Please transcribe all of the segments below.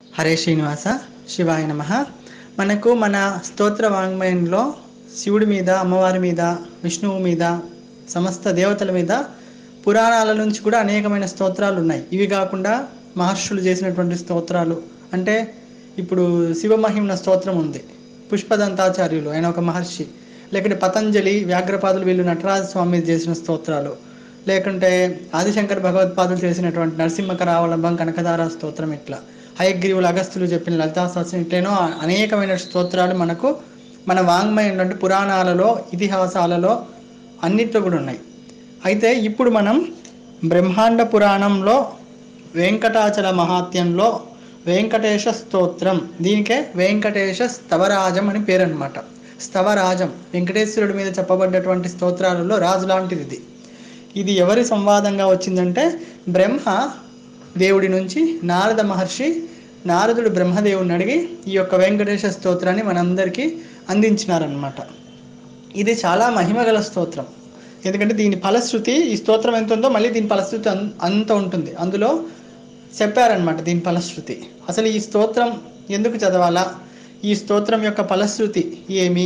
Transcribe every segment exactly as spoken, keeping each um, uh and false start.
హరే శ్రీనివాస శివాయ నమః. మనకు మన స్తోత్ర వాంగ్మయంలో శివుడి మీద, అమ్మవారి మీద, విష్ణువు మీద, సమస్త దేవతల మీద పురాణాల నుంచి కూడా అనేకమైన స్తోత్రాలు ఉన్నాయి. ఇవి కాకుండా మహర్షులు చేసినటువంటి స్తోత్రాలు అంటే ఇప్పుడు శివమహిమ్న స్తోత్రం ఉంది. పుష్పదంతాచార్యులు ఆయన ఒక మహర్షి, లేకుంటే పతంజలి, వ్యాఘ్రపాదులు వీళ్ళు నటరాజ స్వామి చేసిన స్తోత్రాలు, లేకుంటే ఆదిశంకర్ భగవత్పాదులు చేసినటువంటి నరసింహకరావలంబం, కనకదార స్తోత్రం, ఇట్లా హయగ్రీవులు, అగస్తులు చెప్పిన లలితా సహస్రం, ఇట్లేనో అనేకమైన స్తోత్రాలు మనకు మన వాంగ్మయంలో అంటే పురాణాలలో, ఇతిహాసాలలో అన్నిట్లో కూడా ఉన్నాయి. అయితే ఇప్పుడు మనం బ్రహ్మాండ పురాణంలో వెంకటాచల మహాత్యంలో వెంకటేశ స్తోత్రం, దీనికే వెంకటేశ స్తవరాజం అని పేరు అనమాట. స్తవరాజం వెంకటేశ్వరుడి మీద చెప్పబడ్డటువంటి స్తోత్రాలలో రాజు లాంటిది ఇది. ఇది ఎవరి సంవాదంగా వచ్చిందంటే బ్రహ్మ దేవుడి నుంచి నారద మహర్షి, నారదుడు బ్రహ్మదేవుని అడిగి ఈ యొక్క వెంకటేశ స్తోత్రాన్ని మనందరికీ అందించినారనమాట. ఇది చాలా మహిమగల స్తోత్రం. ఎందుకంటే దీని ఫలశ్రుతి, ఈ స్తోత్రం ఎంత ఉందో మళ్ళీ దీని ఫలశ్రుతి అన్ అంత ఉంటుంది. అందులో చెప్పారనమాట దీని ఫలశ్రుతి. అసలు ఈ స్తోత్రం ఎందుకు చదవాలా, ఈ స్తోత్రం యొక్క ఫలశ్రుతి ఏమి,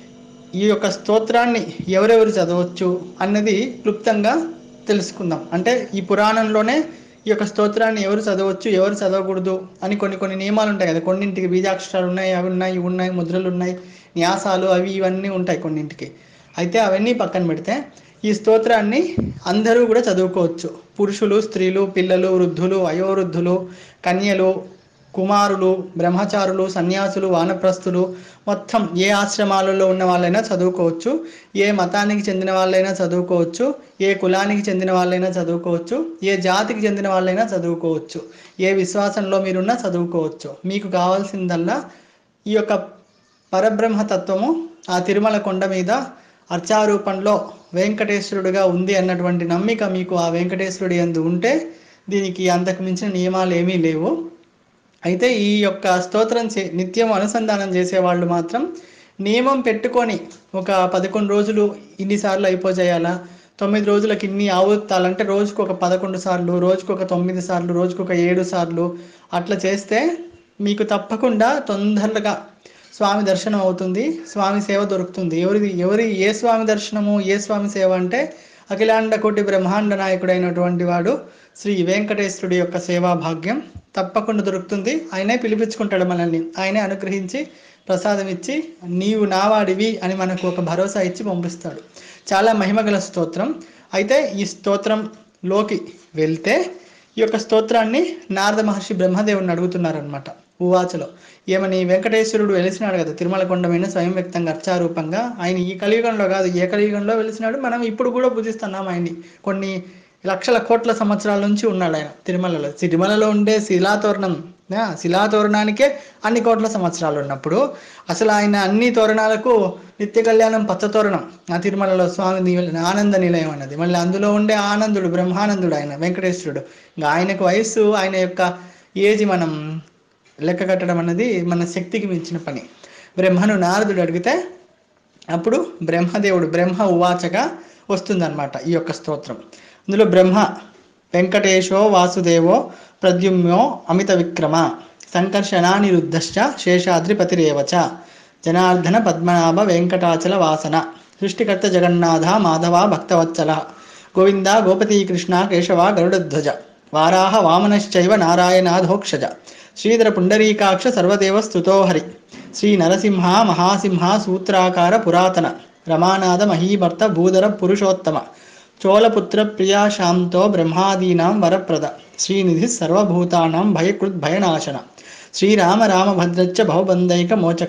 ఈ యొక్క స్తోత్రాన్ని ఎవరెవరు చదవచ్చు అన్నది క్లుప్తంగా తెలుసుకుందాం. అంటే ఈ పురాణంలోనే ఈ యొక్క స్తోత్రాన్ని ఎవరు చదవచ్చు, ఎవరు చదవకూడదు అని కొన్ని కొన్ని నియమాలు ఉంటాయి కదా. కొన్నింటికి బీజాక్షరాలు ఉన్నాయి, అవి ఉన్నాయి, ఇవి ఉన్నాయి, ముద్రలు ఉన్నాయి, న్యాసాలు అవి ఇవన్నీ ఉంటాయి కొన్నింటికి. అయితే అవన్నీ పక్కన పెడితే ఈ స్తోత్రాన్ని అందరూ కూడా చదువుకోవచ్చు. పురుషులు, స్త్రీలు, పిల్లలు, వృద్ధులు, వయోవృద్ధులు, కన్యలు, కుమారులు, బ్రహ్మచారులు, సన్యాసులు, వానప్రస్థులు, మొత్తం ఏ ఆశ్రమాలలో ఉన్న వాళ్ళైనా చదువుకోవచ్చు. ఏ మతానికి చెందిన వాళ్ళైనా చదువుకోవచ్చు. ఏ కులానికి చెందిన వాళ్ళైనా చదువుకోవచ్చు. ఏ జాతికి చెందిన వాళ్ళైనా చదువుకోవచ్చు. ఏ విశ్వాసంలో మీరున్నా చదువుకోవచ్చు. మీకు కావాల్సిందల్లా ఈ యొక్క పరబ్రహ్మతత్వము ఆ తిరుమల కొండ మీద అర్చారూపంలో వెంకటేశ్వరుడుగా ఉంది అన్నటువంటి నమ్మిక మీకు ఆ వెంకటేశ్వరుడి యందు ఉంటే దీనికి అంతకు మించిన నియమాలు ఏమీ లేవు. అయితే ఈ యొక్క స్తోత్రం చే నిత్యం అనుసంధానం చేసేవాళ్ళు మాత్రం నియమం పెట్టుకొని ఒక పదకొండు రోజులు ఇన్నిసార్లు అయిపోజేయాలా, తొమ్మిది రోజులకి ఇన్ని ఆవుతాలంటే రోజుకు ఒక పదకొండు సార్లు, రోజుకు ఒక తొమ్మిది సార్లు, రోజుకు ఒక ఏడు సార్లు అట్లా చేస్తే మీకు తప్పకుండా తొందరగా స్వామి దర్శనం అవుతుంది, స్వామి సేవ దొరుకుతుంది. ఎవరిది ఎవరి ఏ స్వామి దర్శనము, ఏ స్వామి సేవ అంటే అఖిలాండ కోటి బ్రహ్మాండ నాయకుడైనటువంటి వాడు శ్రీ వెంకటేశ్వరుడి యొక్క సేవా భాగ్యం తప్పకుండా దొరుకుతుంది. ఆయనే పిలిపించుకుంటాడు మనల్ని, ఆయనే అనుగ్రహించి ప్రసాదం ఇచ్చి నీవు నావాడివి అని మనకు ఒక భరోసా ఇచ్చి పంపిస్తాడు. చాలా మహిమగల స్తోత్రం. అయితే ఈ స్తోత్రంలోకి వెళ్తే ఈ యొక్క స్తోత్రాన్ని నారద మహర్షి బ్రహ్మదేవుని అడుగుతున్నారనమాట. ఉవాచలో ఏమని, వెంకటేశ్వరుడు వెలిసినాడు కదా తిరుమల కొండమైన స్వయం వ్యక్తంగా అర్చారూపంగా. ఆయన ఈ కలియుగంలో కాదు, ఏ కలియుగంలో వెలిసినాడు, మనం ఇప్పుడు కూడా పూజిస్తున్నాం ఆయన్ని. కొన్ని లక్షల కోట్ల సంవత్సరాల నుంచి ఉన్నాడు ఆయన తిరుమలలో. తిరుమలలో ఉండే శిలాతోరణం, శిలాతోరణానికే అన్ని కోట్ల సంవత్సరాలు ఉన్నప్పుడు అసలు ఆయన అన్ని తోరణాలకు నిత్య కళ్యాణం పచ్చతోరణం ఆ తిరుమలలో స్వామి ఆనంద నిలయం అన్నది. మళ్ళీ అందులో ఉండే ఆనందుడు బ్రహ్మానందుడు ఆయన వెంకటేశ్వరుడు. ఇంకా ఆయనకు వయస్సు, ఆయన యొక్క ఏజ్ మనం లెక్క కట్టడం అన్నది మన శక్తికి మించిన పని. బ్రహ్మను నారదుడు అడిగితే అప్పుడు బ్రహ్మదేవుడు బ్రహ్మ ఉవాచగా వస్తుందన్నమాట ఈ యొక్క స్తోత్రం. అందులో బ్రహ్మ వెంకటేశో వాసుదేవో ప్రద్యుమ్నో అమిత విక్రమ సంకర్షణానిరుద్ధశ్చ శేషాద్రిపతిరేవచ జనార్దన పద్మనాభ వెంకటాచల వాసన సృష్టికర్త జగన్నాథ మాధవ భక్తవత్సల గోవింద గోపతీకృష్ణ కేశవ గరుడధ్వజ వారాహ వామనశ్చైవ నారాయణాధోక్షజ శ్రీధర పుండరీకాక్ష సర్వదేవ స్తుతోహరి శ్రీ నరసింహ మహాసింహ సూత్రాకార పురాతన రమానాథ మహీభర్త భూధర పురుషోత్తమ చోళపుత్ర ప్రియా శాంతో బ్రహ్మాదీనాం వరప్రద శ్రీనిధి సర్వభూతానాం భయకృద్ భయనాశన శ్రీరామ రామభద్రచ్చ భవబంధైక మోచక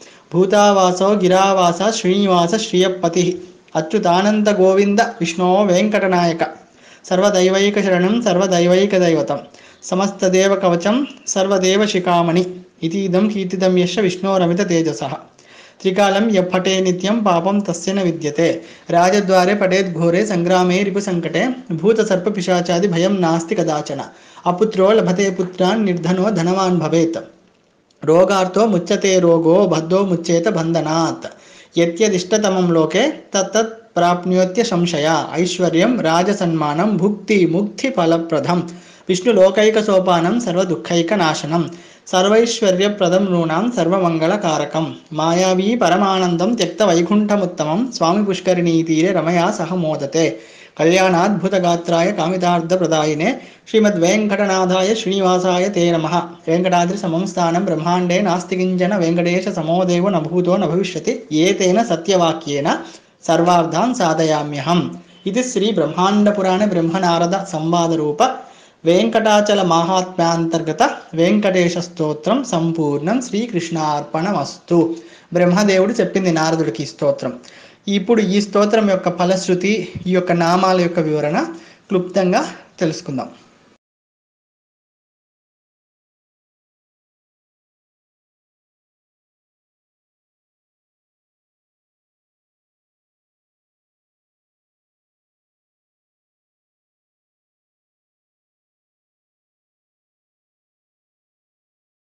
భూతావాసో గిరావాస శ్రీనివాస శ్రియపతి అచ్యుతానంద గోవింద విష్ణో వెంకటనాయక సర్వదైవైక శరణం సర్వదైవైక దైవతం సమస్తదేవ కవచం సర్వదేవ శిఖామణి ఇతీదం కీర్తిదం యశ విష్ణోరమిత తేజస త్రికాలం యపఠే నిత్యం పాపం తస్య విద్యతే రాజద్వారే పఠేద్ ఘోరే సంగ్రామే రిపు సంకటే భూత సర్ప పిశాచాది భయం నాస్తి కదాచన అపుత్రో లభతే పుత్రాన్ నిర్ధనో ధనవాన్ భవేత్ రోగార్థో ముచ్యతే రోగో బద్ధో ముచ్యేత బంధనాత్ యత్యదిష్టతమం లోకే తత్తత్ ప్రాప్నోత్య సంశయ ఐశ్వర్యం రాజసన్మానం భుక్తి ముక్తి ఫలప్రదం విష్ణులోకైక సోపానం సర్వదుఃఖైక నాశనం సర్వైశ్వర్యప్రదం నూనాం సర్వమంగళకారకం మాయావీ పరమానందం త్యక్త వైకుంఠముత్తమం స్వామి పుష్కరిణీ తీరే రమయా సహ మోదతే కళ్యాణాద్భుతగాత్రాయ కామితార్థప్రదాయినే శ్రీమద్వేంకటనాథాయ శ్రీనివాసాయ తే నమః. వెంకటాద్రి సమం స్థానం బ్రహ్మాండే నాస్తి కించన వెంకటేశ సమోదేవో న భూతో న భవిష్యతి ఏతేన సత్యవాక్యేన సర్వార్థాన్ సాధయామ్యహం. ఇది శ్రీ బ్రహ్మాండ పురాణ బ్రహ్మనారద సంవాద రూప వెంకటాచల మహాత్మ్యాంతర్గత వెంకటేశ స్తోత్రం సంపూర్ణం. శ్రీకృష్ణార్పణమస్తు. బ్రహ్మదేవుడు చెప్పింది నారదుడికి ఈ స్తోత్రం. ఇప్పుడు ఈ స్తోత్రం యొక్క ఫలశ్రుతి, ఈ యొక్క నామాల యొక్క వివరణ క్లుప్తంగా తెలుసుకుందాం.